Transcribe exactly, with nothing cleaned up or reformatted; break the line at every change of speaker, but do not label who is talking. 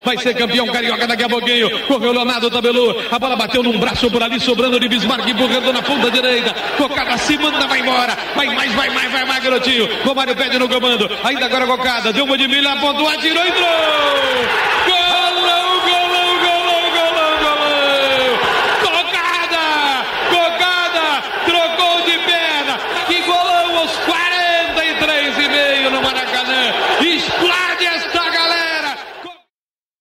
vai ser campeão carioca daqui a pouquinho. Correu Leonardo Tabelu, a bola bateu num braço por ali, sobrando de Bismarck, empurrando na ponta direita, cocada assim, manda, vai embora, vai mais, vai mais, vai mais, garotinho. Romário pede no comando, ainda agora cocada, deu uma de milha, apontou, atirou, entrou!